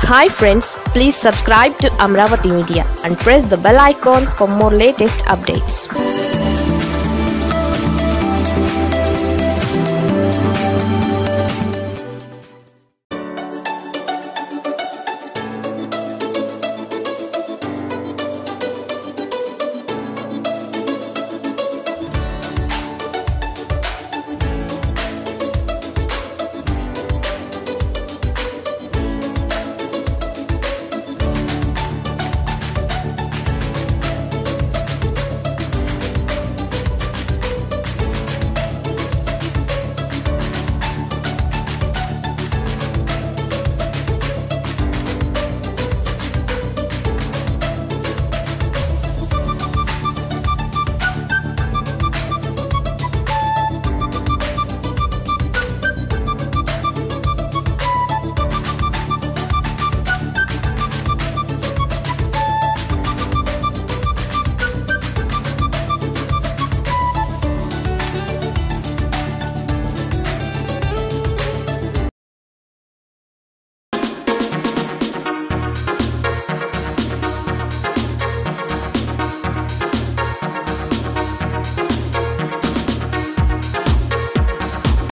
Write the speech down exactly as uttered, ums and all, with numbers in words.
Hi friends, please subscribe to Amaravathi Media and press the bell icon for more latest updates.